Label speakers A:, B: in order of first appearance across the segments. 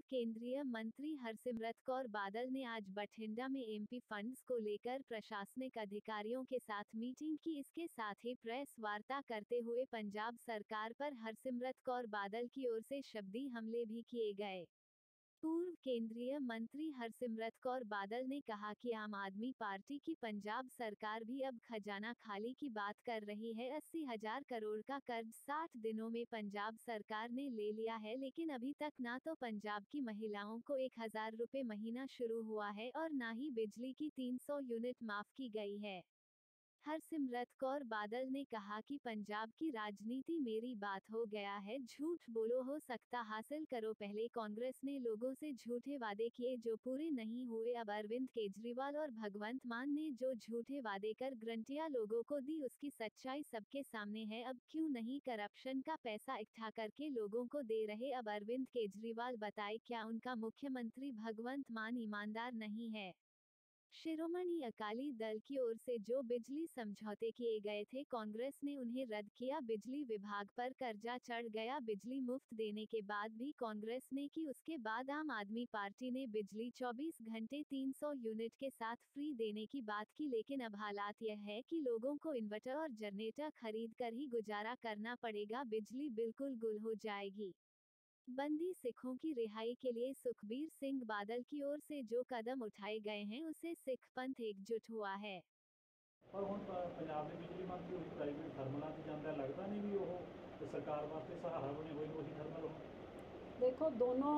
A: केंद्रीय मंत्री हरसिमरत कौर बादल ने आज बठिंडा में एमपी फंड्स को लेकर प्रशासनिक अधिकारियों के साथ मीटिंग की। इसके साथ ही प्रेस वार्ता करते हुए पंजाब सरकार पर हरसिमरत कौर बादल की ओर से शब्दी हमले भी किए गए। पूर्व केंद्रीय मंत्री हरसिमरत कौर बादल ने कहा कि आम आदमी पार्टी की पंजाब सरकार भी अब खजाना खाली की बात कर रही है। 80,000 करोड़ का कर्ज 60 दिनों में पंजाब सरकार ने ले लिया है, लेकिन अभी तक ना तो पंजाब की महिलाओं को 1,000 रुपये महीना शुरू हुआ है और ना ही बिजली की 300 यूनिट माफ की गई है। हरसिमरत कौर बादल ने कहा कि पंजाब की राजनीति मेरी बात हो गया है, झूठ बोलो हो सकता हासिल करो। पहले कांग्रेस ने लोगों से झूठे वादे किए जो पूरे नहीं हुए। अब अरविंद केजरीवाल और भगवंत मान ने जो झूठे वादे कर गारंटियां लोगों को दी, उसकी सच्चाई सबके सामने है। अब क्यों नहीं करप्शन का पैसा इकट्ठा करके लोगों को दे रहे? अब अरविंद केजरीवाल बताए क्या उनका मुख्यमंत्री भगवंत मान ईमानदार नहीं है? शिरोमणि अकाली दल की ओर से जो बिजली समझौते किए गए थे, कांग्रेस ने उन्हें रद्द किया। बिजली विभाग पर कर्जा चढ़ गया। बिजली मुफ्त देने के बाद भी कांग्रेस ने की, उसके बाद आम आदमी पार्टी ने बिजली 24 घंटे 300 यूनिट के साथ फ्री देने की बात की। लेकिन अब हालात यह है कि लोगों को इन्वर्टर और जनरेटर खरीद कर ही गुजारा करना पड़ेगा। बिजली बिल्कुल गुल हो जाएगी। बंदी सिखों की रिहाई के लिए सुखबीर सिंह बादल की ओर से जो कदम उठाए गए हैं, उससे सिख पंथ एकजुट हुआ है।
B: पर हुण पंजाब दे बिजली मंत्री ਉਹੀ प्राइवेट थर्मलों 'ਚ ਜਾਂਦਾ, लगता नहीं भी ਉਹ सरकार वास्ते सहारा बने हुए ਉਹੀ थर्मल हो।
C: देखो, दोनों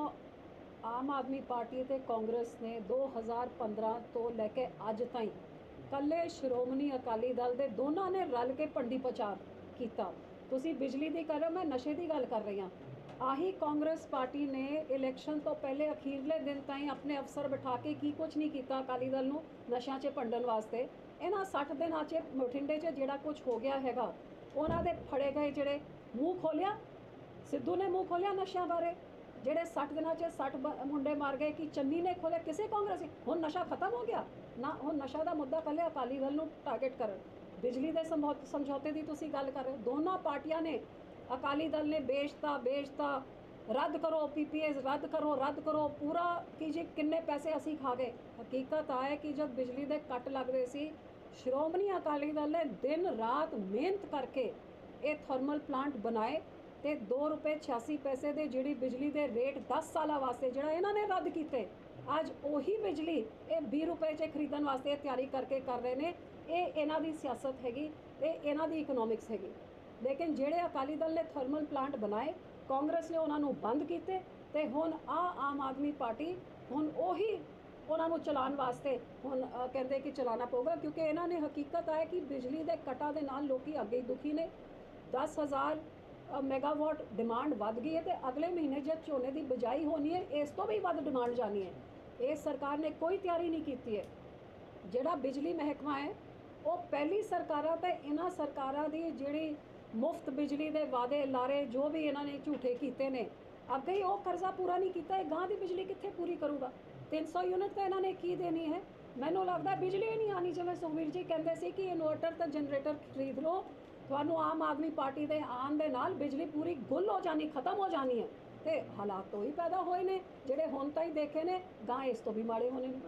C: आम आदमी पार्टी ते कांग्रेस ने 2015 तो लैके अज ताईं कल्ले श्रोमणी अकाली दल दे दोनों ने रल के भंडी प्रचार किया। तुसीं बिजली दी कर रहे हो, मैं नशे की गल कर रही हाँ। आही कांग्रेस पार्टी ने इलैक्शन तो पहले अखीरले दिन ताईं अपने अफसर बिठा के की कुछ नहीं किया अकाली दल नूं नशा 'च भंडण वास्ते। इन्हां 60 दिनां 'च बठिंडे 'च जिहड़ा कुछ हो गया हैगा, उन्हां दे फड़े गए जिहड़े मूँह खोलिया, सिद्धू ने मूँह खोलिया नशा बारे, ਜਿਹੜੇ 60 दिनों 'ਚ 60 मुंडे मार गए कि चन्नी ने खोले किसी कांग्रेसी। हुण नशा खत्म हो गया ना, हुण नशा का मुद्दा पहले अकाली दल नूं टारगेट कर। बिजली के समझौते की तुसीं गल कर रहे हो, दोनों पार्टियां ने, अकाली दल ने बेचता रद्द करो, PPAs रद्द करो पूरा कि जी किन्ने पैसे असीं खा गए। हकीकत है कि जब बिजली के कट लगते सी, श्रोमणी अकाली दल ने दिन रात मेहनत करके ये थर्मल प्लांट बनाए ते 2 रुपये 86 पैसे दे जिहड़ी बिजली दे रेट 10 साल वास्ते जिहड़ा इन्हां ने रद्द कीते, अज उही बिजली ये 20 रुपये 'च खरीदण वास्ते तैयारी करके कर रहे हैं। ये इन्हां दी सियासत हैगी, ये इन्हां दी इकनॉमिक्स हैगी। लेकिन जिहड़े अकाली दल ने थर्मल प्लांट बनाए, कांग्रेस ने उन्होंने बंद किए ते हुण आम आदमी पार्टी हुण उही उन्होंने चलाने वास्ते हुण कहते कि चलाना पऊगा, क्योंकि इन्होंने हकीकत है कि बिजली के कटा के नाल लोग अगे दुखी ने। 10,000 मैगावाट डिमांड वध गई है, तो अगले महीने जब झोने की बिजाई होनी है, इस तो भी वध डिमांड जानी है। इस सरकार ने कोई तैयारी नहीं की है। जिहड़ा बिजली महकमा है वो पहली सरकारां ते इन्हां सरकारां दी जिहड़ी मुफ्त बिजली के वादे लारे जो भी इन्होंने झूठे किए ने, अगे ही वो कर्जा पूरा नहीं किया। गांव की बिजली कित्थे पूरी करूगा? 300 यूनिट तो इन्होंने की देनी है। मैनूं लगदा बिजली ही नहीं आनी। जिवें सुखबीर जी कहते सी कि इन्वर्टर तो जनरेटर खरीद लो, तुहानूं आम आदमी पार्टी के आन दे नाल बिजली पूरी गुल हो जानी, खत्म हो जानी है। तो हालात तो ही पैदा होए ने जिहड़े हुण ताईं देखे ने, गांव इस तो भी माड़े होने ने।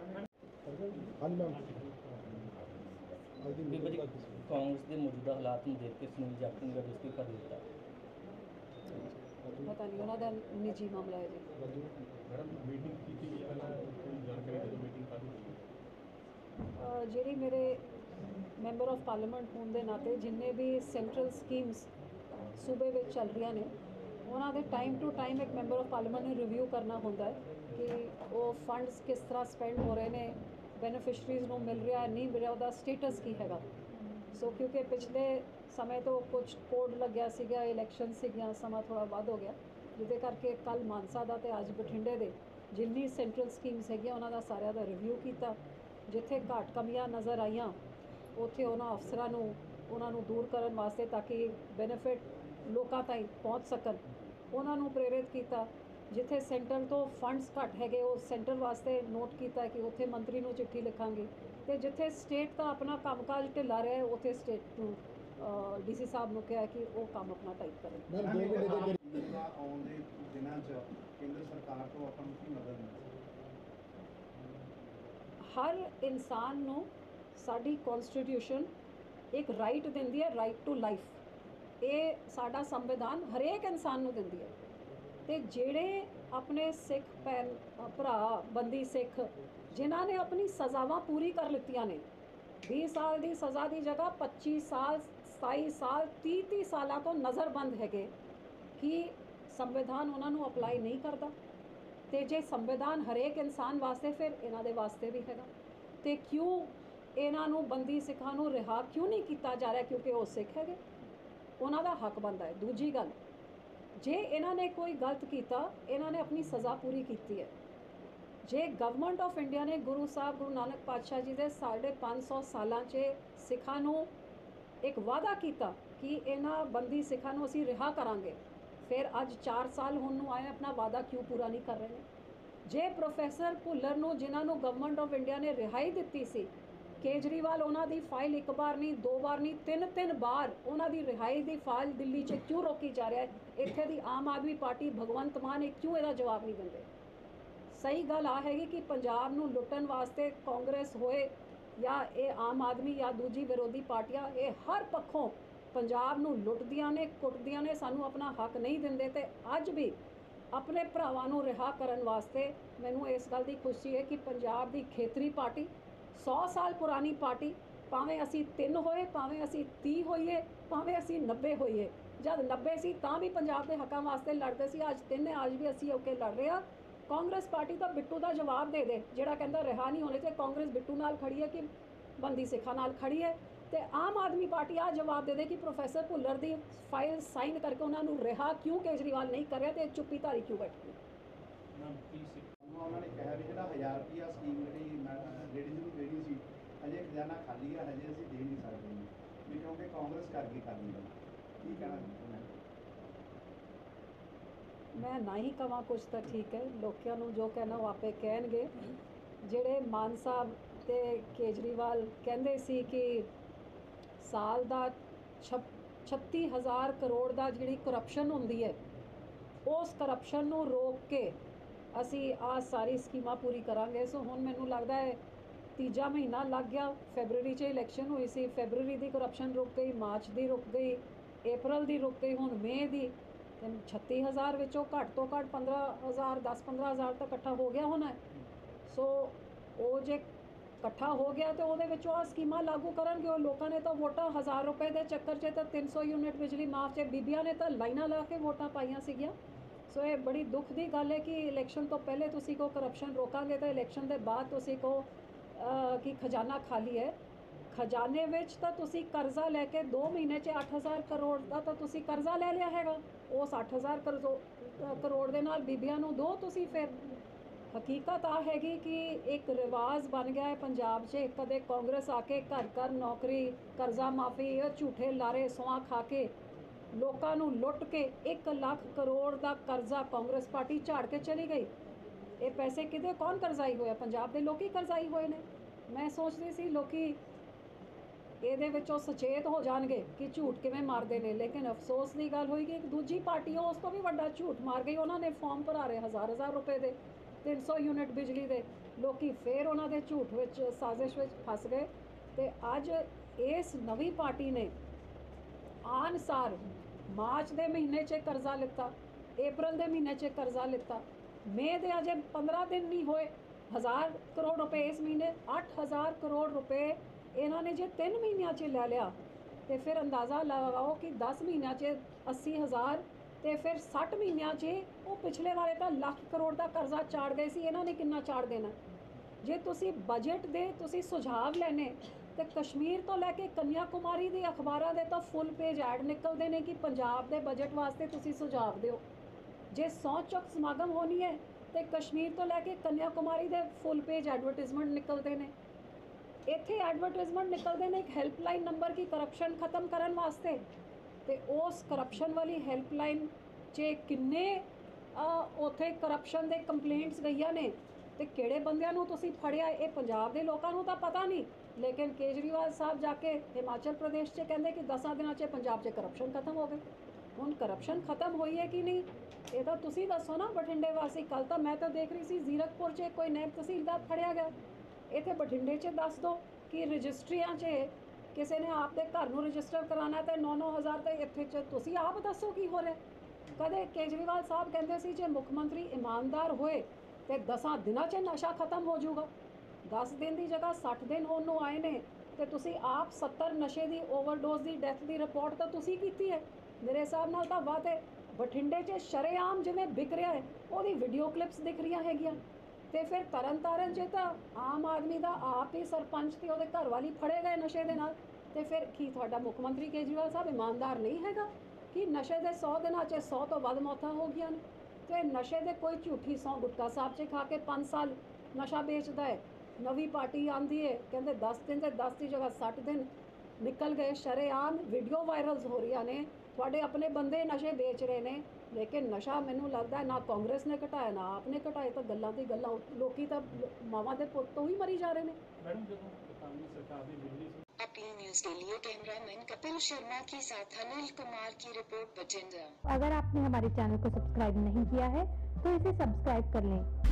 D: कांग्रेस के मौजूदा हालात में देख के सुनील जाखड़ ने इस्तीफा दे दिता।
C: पता नहीं उन्होंने निजी मामला है जी। ਜਿਹੜੀ मेरे मैंबर ऑफ पार्लीमेंट होने के नाते जिन्ने भी सेंट्रल स्कीम्स सूबे में चल रही ने, उन्होंने टाइम टू टाइम एक मैंबर ऑफ पार्लीमेंट ने रिव्यू करना होता है कि वो फंड्स किस तरह स्पेंड हो रहे हैं, बेनीफिशरीज़ को मिल रहा है नहीं मिल रहा, उसका स्टेटस की हैगा। सो क्योंकि पिछले समय तो कुछ कोड लग्या सीगा, इलैक्शन सीगियां, समा थोड़ा वध हो गया, जिहदे करके कल मानसा दा ते अज बठिंडे दे जिन्नी सेंट्रल स्कीम्स हैगियां उन्हां दा सारिਆਂ ਦਾ रिव्यू किया। जिथे घाट कमियां नज़र आईयां उत्थे उन्हां अफसरां नूं उन्हां नूं दूर करन वास्ते ताकि बेनीफिट लोकां ताईं पहुँच सकन, उन्हां नूं प्रेरित किया। जिथे सेंटर तो फंड्स घट हैगे वो सेंटर वास्ते नोट किया कि उत्थे मंत्री नूं चिट्ठी लिखांगे, तो जिथे स्टेट का अपना कामकाज ढिला रहा है उत्थे स्टेट नूं ਡੀਸੀ ਸਾਹਿਬ ਨੂੰ ਕਿਹਾ ਕਿ ਉਹ ਕੰਮ ਆਪਣਾ ਟਾਈਪ ਕਰਨ।
E: ਮੈਮ 2 ਮਹੀਨੇ ਦੇ ਕਰੀਬ ਦਾ ਆਉਣ ਦੇ ਦਿਨਾਂ 'ਚ ਕੇਂਦਰ ਸਰਕਾਰ ਤੋਂ ਆਪਾਂ ਨੂੰ ਕੀ ਮਦਦ ਮਿਲ ਸਕਦੀ ਹੈ?
C: ਹਰ ਇਨਸਾਨ ਨੂੰ ਸਾਡੀ ਕਨਸਟੀਟਿਊਸ਼ਨ ਇੱਕ ਰਾਈਟ ਦਿੰਦੀ ਹੈ, ਰਾਈਟ ਟੂ ਲਾਈਫ। ਇਹ ਸਾਡਾ ਸੰਵਿਧਾਨ ਹਰੇਕ ਇਨਸਾਨ ਨੂੰ ਦਿੰਦੀ ਹੈ। ਤੇ ਜਿਹੜੇ ਆਪਣੇ ਸਿੱਖ ਭੈਣ ਭਰਾ ਬੰਦੀ ਸਿੱਖ ਜਿਨ੍ਹਾਂ ਨੇ ਆਪਣੀ ਸਜ਼ਾਵਾਂ ਪੂਰੀ ਕਰ ਲਿੱਤੀਆਂ ਨੇ, 20 ਸਾਲ ਦੀ ਸਜ਼ਾ ਦੀ ਜਗ੍ਹਾ 25 ਸਾਲ 27 ਸਾਲ 30 ਸਾਲਾਂ ਤੋਂ ਨਜ਼ਰਬੰਦ ਹੈਗੇ ਕਿ ਸੰਵਿਧਾਨ ਉਹਨਾਂ ਨੂੰ ਅਪਲਾਈ ਨਹੀਂ ਕਰਦਾ। ਤੇ ਜੇ ਸੰਵਿਧਾਨ ਹਰੇਕ ਇਨਸਾਨ ਵਾਸਤੇ, ਫਿਰ ਇਹਨਾਂ ਦੇ ਵਾਸਤੇ ਵੀ ਹੈਗਾ। ਤੇ ਕਿਉਂ ਇਹਨਾਂ ਨੂੰ ਬੰਦੀ ਸਿੱਖਾਂ ਨੂੰ ਰਿਹਾ ਕਿਉਂ ਨਹੀਂ ਕੀਤਾ ਜਾ ਰਿਹਾ? ਕਿਉਂਕਿ ਉਹ ਸਿੱਖ ਹੈਗੇ, ਉਹਨਾਂ ਦਾ ਹੱਕ ਬਣਦਾ ਹੈ। ਦੂਜੀ ਗੱਲ, ਜੇ ਇਹਨਾਂ ਨੇ ਕੋਈ ਗਲਤ ਕੀਤਾ, ਇਹਨਾਂ ਨੇ ਆਪਣੀ ਸਜ਼ਾ ਪੂਰੀ ਕੀਤੀ ਹੈ। ਜੇ ਗਵਰਨਮੈਂਟ ਆਫ ਇੰਡੀਆ ਨੇ ਗੁਰੂ ਸਾਹਿਬ ਗੁਰੂ ਨਾਨਕ ਪਾਤਸ਼ਾਹ ਜੀ ਦੇ 550 ਸਾਲਾਂ 'ਚ ਸਿੱਖਾਂ ਨੂੰ ਇੱਕ ਵਾਅਦਾ ਕੀਤਾ ਕਿ ਇਹਨਾਂ ਬੰਦੀ ਸਿੱਖਾਂ ਨੂੰ ਅਸੀਂ ਰਿਹਾ ਕਰਾਂਗੇ, ਫਿਰ ਅੱਜ 4 ਸਾਲ ਹੋਣ ਨੂੰ ਆਏ, ਆਪਣਾ ਵਾਅਦਾ ਕਿਉਂ ਪੂਰਾ ਨਹੀਂ ਕਰ ਰਹੇ ਨੇ? ਜੇ ਪ੍ਰੋਫੈਸਰ ਭੁੱਲਰ ਨੂੰ, ਜਿਨ੍ਹਾਂ ਨੂੰ ਗਵਰਨਮੈਂਟ ਆਫ ਇੰਡੀਆ ਨੇ ਰਿਹਾਈ ਦਿੱਤੀ ਸੀ, ਕੇਜਰੀਵਾਲ ਉਹਨਾਂ ਦੀ ਫਾਈਲ 1 ਵਾਰ ਨਹੀਂ 2 ਵਾਰ ਨਹੀਂ 3 ਵਾਰ ਉਹਨਾਂ ਦੀ ਰਿਹਾਈ ਦੀ ਫਾਈਲ ਦਿੱਲੀ 'ਚ ਕਿਉਂ ਰੋਕੀ ਜਾ ਰਿਹਾ ਹੈ? ਇੱਥੇ ਦੀ ਆਮ ਆਦਮੀ ਪਾਰਟੀ ਭਗਵੰਤ ਮਾਨ ਇਹ ਕਿਉਂ ਇਹਦਾ ਜਵਾਬ ਨਹੀਂ ਦਿੰਦੇ? ਸਹੀ ਗੱਲ ਆ ਹੈਗੀ ਕਿ ਪੰਜਾਬ ਨੂੰ ਲੁੱਟਣ ਵਾਸਤੇ ਕਾਂਗਰਸ ਹੋਏ ਜਾਂ ਇਹ ਆਮ ਆਦਮੀ ਜਾਂ ਦੂਜੀ ਵਿਰੋਧੀ ਪਾਰਟੀਆਂ, ਇਹ ਹਰ ਪੱਖੋਂ ਪੰਜਾਬ ਨੂੰ ਲੁੱਟਦੀਆਂ ਨੇ, ਕੁੱਟਦੀਆਂ ਨੇ, ਸਾਨੂੰ ਆਪਣਾ ਹੱਕ ਨਹੀਂ ਦਿੰਦੇ। ਤੇ ਅੱਜ ਵੀ ਆਪਣੇ ਭਰਾਵਾਂ ਨੂੰ ਰਿਹਾ ਕਰਨ ਵਾਸਤੇ ਮੈਨੂੰ ਇਸ ਗੱਲ ਦੀ ਖੁਸ਼ੀ ਹੈ ਕਿ ਪੰਜਾਬ ਦੀ ਖੇਤਰੀ ਪਾਰਟੀ 100 ਸਾਲ ਪੁਰਾਣੀ ਪਾਰਟੀ, ਭਾਵੇਂ ਅਸੀਂ 3 ਹੋਏ, ਭਾਵੇਂ ਅਸੀਂ 30 ਹੋਈਏ, ਭਾਵੇਂ ਅਸੀਂ 90 ਹੋਈਏ, ਜਦ 90 ਸੀ ਤਾਂ ਵੀ ਪੰਜਾਬ ਦੇ ਹੱਕਾਂ ਵਾਸਤੇ ਲੜਦੇ ਸੀ। ਅੱਜ 3 ਨੇ, ਅੱਜ ਵੀ ਅਸੀਂ ਓਕੇ ਲੜ ਰਹੇ ਹਾਂ। ਕਾਂਗਰਸ ਪਾਰਟੀ ਤਾਂ ਬਿੱਟੂ ਦਾ ਜਵਾਬ ਦੇ ਦੇ, ਜਿਹੜਾ ਕਹਿੰਦਾ ਰਿਹਾ ਨਹੀਂ ਹੋਣੇ ਤੇ ਕਾਂਗਰਸ ਬਿੱਟੂ ਨਾਲ ਖੜੀ ਹੈ ਕਿ ਬੰਦੀ ਸਿੱਖਾਂ ਨਾਲ ਖੜੀ ਹੈ। ਤੇ ਆਮ ਆਦਮੀ ਪਾਰਟੀ ਆ ਜਵਾਬ ਦੇ ਦੇ ਕਿ ਪ੍ਰੋਫੈਸਰ ਭੁੱਲਰ ਦੀ ਫਾਈਲ ਸਾਈਨ ਕਰਕੇ ਉਹਨਾਂ ਨੂੰ ਰਿਹਾ ਕਿਉਂ ਕੇਜਰੀਵਾਲ ਨਹੀਂ ਕਰ ਰਿਹਾ ਤੇ ਚੁੱਪੀ ਧਾਰੀ ਕਿਉਂ ਬੈਠੀ?
E: ਉਹਨਾਂ ਨੇ ਕਿਹਾ ਵੀ ਜਿਹੜਾ 1000 ਰੁਪਇਆ ਸਕੀਮ ਜਿਹੜੀ ਨੂੰ ਦੇਣੀ ਸੀ, ਹਜੇ ਖਜ਼ਾਨਾ ਖਾਲੀ ਹੈ, ਹਜੇ ਅਸੀਂ ਦੇ ਨਹੀਂ ਸਕਦੇ ਵੀ ਕਿਉਂਕਿ ਕਾਂਗਰਸ ਕਰ ਗਈ ਖਾਲੀ ਹੈ। ਕੀ ਕਹਿਣਾ?
C: ਮੈਂ ਨਾ ਹੀ ਕਵਾਂ ਕੁਝ ਤਾਂ ਠੀਕ ਹੈ, ਲੋਕਾਂ ਨੂੰ ਜੋ ਕਹਿਣਾ ਉਹ ਆਪੇ ਕਹਿਣਗੇ। ਜਿਹੜੇ ਮਾਨ ਸਾਹਿਬ ਤੇ ਕੇਜਰੀਵਾਲ ਕਹਿੰਦੇ ਸੀ ਕਿ ਸਾਲ ਦਾ 36,000 ਕਰੋੜ ਦਾ ਜਿਹੜੀ ਕਰਪਸ਼ਨ ਹੁੰਦੀ ਹੈ, ਉਸ ਕਰਪਸ਼ਨ ਨੂੰ ਰੋਕ ਕੇ ਅਸੀਂ ਆਹ ਸਾਰੀ ਸਕੀਮਾਂ ਪੂਰੀ ਕਰਾਂਗੇ। ਸੋ ਹੁਣ ਮੈਨੂੰ ਲੱਗਦਾ ਹੈ 3 ਮਹੀਨਾ ਲੱਗ ਗਿਆ। ਫੈਬਰਵਰੀ 'ਚ ਇਲੈਕਸ਼ਨ ਹੋਈ ਸੀ, ਫੈਬਰਵਰੀ ਦੀ ਕਰਪਸ਼ਨ ਰੁਕ ਗਈ, ਮਾਰਚ ਦੀ ਰੁਕ ਗਈ, ਅਪ੍ਰੈਲ ਦੀ ਰੁਕ ਗਈ, ਹੁਣ ਮਈ ਦੀ। 36,000 ਵਿੱਚੋਂ ਘੱਟ ਤੋਂ ਘੱਟ 15,000 10-15,000 ਤਾਂ ਇਕੱਠਾ ਹੋ ਗਿਆ ਹੋਣਾ। ਸੋ ਉਹ ਜੇ ਇਕੱਠਾ ਹੋ ਗਿਆ ਤੇ ਉਹਦੇ ਵਿੱਚੋਂ ਆ ਸਕੀਮਾਂ ਲਾਗੂ ਕਰਨਗੇ। ਉਹ ਲੋਕਾਂ ਨੇ ਤਾਂ ਵੋਟਾਂ 1000 ਰੁਪਏ ਦੇ ਚੱਕਰ 'ਚ ਤਾਂ 300 ਯੂਨਿਟ ਬਿਜਲੀ ਮਾਫ 'ਚ ਬੀਬੀਆਂ ਨੇ ਤਾਂ ਲਾਈਨਾਂ ਲਾ ਕੇ ਵੋਟਾਂ ਪਾਈਆਂ ਸੀਗੀਆਂ। ਸੋ ਇਹ ਬੜੀ ਦੁੱਖ ਦੀ ਗੱਲ ਹੈ ਕਿ ਇਲੈਕਸ਼ਨ ਤੋਂ ਪਹਿਲੇ ਤੁਸੀਂ ਕੋ ਕਰਪਸ਼ਨ ਰੋਕਾਂਗੇ ਤਾਂ ਇਲੈਕਸ਼ਨ ਦੇ ਬਾਅਦ ਤੁਸੀਂ ਕੋ ਕਿ ਖਜ਼ਾਨਾ ਖਾਲੀ ਹੈ। ਖਜ਼ਾਨੇ ਵਿੱਚ ਤਾਂ ਤੁਸੀਂ ਕਰਜ਼ਾ ਲੈ ਕੇ 2 ਮਹੀਨੇ 'ਚ 8,000 ਕਰੋੜ ਦਾ ਤਾਂ ਤੁਸੀਂ ਕਰਜ਼ਾ ਲੈ ਲਿਆ ਹੈਗਾ। ਉਸ 8,000 ਕਰੋੜ ਦੇ ਨਾਲ ਬੀਬੀਆਂ ਨੂੰ ਦੋ ਤੁਸੀਂ। ਫਿਰ ਹਕੀਕਤ ਆ ਹੈਗੀ ਕਿ ਇੱਕ ਰਿਵਾਜ਼ ਬਣ ਗਿਆ ਹੈ ਪੰਜਾਬ 'ਚ, ਕਦੇ ਕਾਂਗਰਸ ਆ ਕੇ ਘਰ ਘਰ ਨੌਕਰੀ, ਕਰਜ਼ਾ ਮਾਫੀ, ਇਹ ਝੂਠੇ ਲਾਰੇ ਸੁਆ ਖਾ ਕੇ ਲੋਕਾਂ ਨੂੰ ਲੁੱਟ ਕੇ 1 ਲੱਖ ਕਰੋੜ ਦਾ ਕਰਜ਼ਾ ਕਾਂਗਰਸ ਪਾਰਟੀ ਝਾੜ ਕੇ ਚਲੀ ਗਈ। ਇਹ ਪੈਸੇ ਕਿਹਦੇ ਕੌਣ ਕਰਜ਼ਾਈ ਹੋਇਆ? ਪੰਜਾਬ ਦੇ ਲੋਕੀ ਕਰਜ਼ਾਈ ਹੋਏ ਨੇ। ਮੈਂ ਸੋਚਦੀ ਸੀ ਲੋਕੀ ਇਹਦੇ ਵਿੱਚੋਂ ਸੁਚੇਤ ਹੋ ਜਾਣਗੇ ਕਿ ਝੂਠ ਕਿਵੇਂ ਮਾਰਦੇ ਨੇ, ਲੇਕਿਨ ਅਫਸੋਸ ਦੀ ਗੱਲ ਹੋਈ ਕਿ ਇੱਕ ਦੂਜੀ ਪਾਰਟੀ ਉਸ ਤੋਂ ਵੀ ਵੱਡਾ ਝੂਠ ਮਾਰ ਗਈ। ਉਹਨਾਂ ਨੇ ਫਾਰਮ ਭਰਾ ਰਹੇ 1000 ਰੁਪਏ ਦੇ, 300 ਯੂਨਿਟ ਬਿਜਲੀ ਦੇ। ਲੋਕੀ ਫੇਰ ਉਹਨਾਂ ਦੇ ਝੂਠ ਵਿੱਚ, ਸਾਜ਼ਿਸ਼ ਵਿੱਚ ਫਸ ਗਏ। ਤੇ ਅੱਜ ਇਸ ਨਵੀਂ ਪਾਰਟੀ ਨੇ ਆਨਸਾਰ ਮਾਰਚ ਦੇ ਮਹੀਨੇ 'ਚ ਕਰਜ਼ਾ ਲਿੱਤਾ, ਅਪ੍ਰੈਲ ਦੇ ਮਹੀਨੇ 'ਚ ਕਰਜ਼ਾ ਲਿੱਤਾ, ਮਈ ਦੇ ਅਜੇ 15 ਦਿਨ ਨਹੀਂ ਹੋਏ 1000 ਕਰੋੜ ਰੁਪਏ ਇਸ ਮਹੀਨੇ, 8000 ਕਰੋੜ ਰੁਪਏ ਇਹਨਾਂ ਨੇ ਜੇ 3 ਮਹੀਨਿਆਂ 'ਚ ਲੈ ਲਿਆ ਤੇ ਫਿਰ ਅੰਦਾਜ਼ਾ ਲਗਾਓ ਕਿ 10 ਮਹੀਨਿਆਂ 'ਚ 80,000 ਤੇ ਫਿਰ 60 ਮਹੀਨਿਆਂ 'ਚ ਉਹ ਪਿਛਲੇ ਵਾਲੇ ਤਾਂ ਲੱਖ ਕਰੋੜ ਦਾ ਕਰਜ਼ਾ ਚਾੜ ਗਏ ਸੀ, ਇਹਨਾਂ ਨੇ ਕਿੰਨਾ ਚਾੜ ਦੇਣਾ? ਜੇ ਤੁਸੀਂ ਬਜਟ ਦੇ ਤੁਸੀਂ ਸੁਝਾਵ ਲੈਣੇ ਤੇ ਕਸ਼ਮੀਰ ਤੋਂ ਲੈ ਕੇ ਕੰਨਿਆ ਕੁਮਾਰੀ ਦੇ ਅਖਬਾਰਾਂ ਦੇ ਤਾਂ ਫੁੱਲ ਪੇਜ ਐਡ ਨਿਕਲਦੇ ਨੇ ਕਿ ਪੰਜਾਬ ਦੇ ਬਜਟ ਵਾਸਤੇ ਤੁਸੀਂ ਸੁਝਾਵ ਦਿਓ। ਜੇ 100 ਚੁੱਕ ਸਮਾਗਮ ਹੋਣੀ ਹੈ ਤੇ ਕਸ਼ਮੀਰ ਤੋਂ ਲੈ ਕੇ ਕੰਨਿਆ ਕੁਮਾਰੀ ਦੇ ਫੁੱਲ ਪੇਜ ਐਡਵਰਟਾਈਜ਼ਮੈਂਟ ਨਿਕਲਦੇ ਨੇ। ਇੱਥੇ ਐਡਵਰਟਾਈਜ਼ਮੈਂਟ ਨਿਕਲਦੇ ਨੇ ਇੱਕ ਹੈਲਪਲਾਈਨ ਨੰਬਰ ਕੀ ਕਰਪਸ਼ਨ ਖਤਮ ਕਰਨ ਵਾਸਤੇ। ਤੇ ਉਸ ਕਰਪਸ਼ਨ ਵਾਲੀ ਹੈਲਪਲਾਈਨ 'ਚ ਕਿੰਨੇ ਉੱਥੇ ਕਰਪਸ਼ਨ ਦੇ ਕੰਪਲੇਂਟਸ ਗਈਆਂ ਨੇ ਤੇ ਕਿਹੜੇ ਬੰਦਿਆਂ ਨੂੰ ਤੁਸੀਂ ਫੜਿਆ? ਇਹ ਪੰਜਾਬ ਦੇ ਲੋਕਾਂ ਨੂੰ ਤਾਂ ਪਤਾ ਨਹੀਂ, ਲੇਕਿਨ ਕੇਜਰੀਵਾਲ ਸਾਹਿਬ ਜਾ ਕੇ ਹਿਮਾਚਲ ਪ੍ਰਦੇਸ਼ 'ਚ ਕਹਿੰਦੇ ਕਿ 10 ਦਿਨਾਂ 'ਚ ਪੰਜਾਬ 'ਚ ਕਰਪਸ਼ਨ ਖਤਮ ਹੋ ਗਈ। ਹੁਣ ਕਰਪਸ਼ਨ ਖਤਮ ਹੋਈ ਹੈ ਕਿ ਨਹੀਂ, ਇਹ ਤਾਂ ਤੁਸੀਂ ਦੱਸੋ ਨਾ ਬਠਿੰਡੇ ਵਾਸੀ। ਕੱਲ ਤਾਂ ਮੈਂ ਤਾਂ ਦੇਖ ਰਹੀ ਸੀ ਜ਼ੀਰਕਪੁਰ 'ਚ ਕੋਈ ਨੈਬ ਤਹਿਸੀਲਦਾਰ ਫੜਿਆ ਗਿਆ। ਇੱਥੇ ਬਠਿੰਡੇ 'ਚ ਦੱਸ ਦਿਓ ਕਿ ਰਜਿਸਟਰੀਆਂ 'ਚ ਕਿਸੇ ਨੇ ਆਪਦੇ ਘਰ ਨੂੰ ਰਜਿਸਟਰ ਕਰਾਉਣਾ ਤੇ 9-9 ਹਜ਼ਾਰ ਤੇ ਇੱਥੇ 'ਚ ਤੁਸੀਂ ਆਪ ਦੱਸੋ ਕੀ ਹੋ ਰਿਹਾ। ਕਦੇ ਕੇਜਰੀਵਾਲ ਸਾਹਿਬ ਕਹਿੰਦੇ ਸੀ ਜੇ ਮੁੱਖ ਮੰਤਰੀ ਇਮਾਨਦਾਰ ਹੋਏ ਤੇ 10 ਦਿਨਾਂ 'ਚ ਨਸ਼ਾ ਖਤਮ ਹੋ ਜਾਊਗਾ। 10 ਦਿਨ ਦੀ ਜਗ੍ਹਾ 60 ਦਿਨ ਹੋਣ ਨੂੰ ਆਏ ਨੇ ਤੇ ਤੁਸੀਂ ਆਪ 70 ਨਸ਼ੇ ਦੀ ਓਵਰਡੋਜ਼ ਦੀ ਡੈਥ ਦੀ ਰਿਪੋਰਟ ਤਾਂ ਤੁਸੀਂ ਕੀਤੀ ਹੈ। ਮੇਰੇ ਹਿਸਾਬ ਨਾਲ ਤਾਂ ਵਾਤੇ ਬਠਿੰਡੇ 'ਚ ਸ਼ਰੇਆਮ ਜਿਵੇਂ ਵਿਕ ਰਿਹਾ ਹੈ ਉਹਦੀ ਵੀਡੀਓ ਕਲਿੱਪਸ ਦਿਖ ਰਹੀਆਂ ਹੈਗੀਆਂ। ਤੇ ਫਿਰ ਤਰਨਤਾਰਨ 'ਚ ਤਾਂ ਆਮ ਆਦਮੀ ਦਾ ਆਪ ਹੀ ਸਰਪੰਚ ਤੇ ਉਹਦੇ ਘਰ ਵਾਲੀ ਫੜੇ ਗਏ ਨਸ਼ੇ ਦੇ ਨਾਲ। ਤੇ ਫਿਰ ਕੀ ਤੁਹਾਡਾ ਮੁੱਖ ਮੰਤਰੀ ਕੇਜਰੀਵਾਲ ਸਾਹਿਬ ਇਮਾਨਦਾਰ ਨਹੀਂ ਹੈਗਾ ਕਿ ਨਸ਼ੇ ਦੇ 100 ਦਿਨਾਂ 'ਚ 100 ਤੋਂ ਵੱਧ ਮੌਤਾਂ ਹੋ ਗਈਆਂ ਨੇ। ਤੇ ਨਸ਼ੇ ਦੇ ਕੋਈ ਝੂਠੀ ਸੌਂ ਗੁਟਕਾ ਸਾਹਿਬ 'ਚ ਖਾ ਕੇ 5 ਸਾਲ ਨਸ਼ਾ ਵੇਚਦਾ ਹੈ। ਨਵੀਂ ਪਾਰਟੀ ਆਂਦੀ ਹੈ ਕਹਿੰਦੇ 10 ਦਿਨ ਤੇ 10 ਦੀ ਜਗ੍ਹਾ 60 ਦਿਨ ਨਿਕਲ ਗਏ। ਸ਼ਰੇਆਮ ਵੀਡੀਓ ਵਾਇਰਲਸ ਹੋ ਰਹੀਆਂ ਨੇ, ਤੁਹਾਡੇ ਆਪਣੇ ਬੰਦੇ ਨਸ਼ੇ ਵੇਚ ਰਹੇ ਨੇ। ਲੇਕਿਨ ਨਸ਼ਾ ਮੈਨੂੰ ਲੱਗਦਾ ਨਾ ਕਾਂਗਰਸ ਨੇ ਘਟਾਇਆ ਨਾ ਆਪ ਨੇ ਘਟਾਇਆ। ਤਾਂ ਗੱਲਾਂ ਦੀ ਗੱਲਾਂ, ਲੋਕੀ ਤਾਂ ਮਾਵਾਂ ਦੇ ਪੁੱਤ ਤੋਂ ਹੀ ਮਰੀ ਜਾ ਰਹੇ ਨੇ।
B: मैडम ਜਦੋਂ ਅਕਾਲੀ ਸਰਕਾਰ ਦੀ ਬਿਜਲੀ
F: अपनी न्यूज के लिए कैमरामैन कपिल शर्मा के साथ अनिल कुमार की रिपोर्ट बठिंडा।
G: अगर आपने हमारे चैनल को सब्सक्राइब नहीं किया है तो इसे सब्सक्राइब कर लें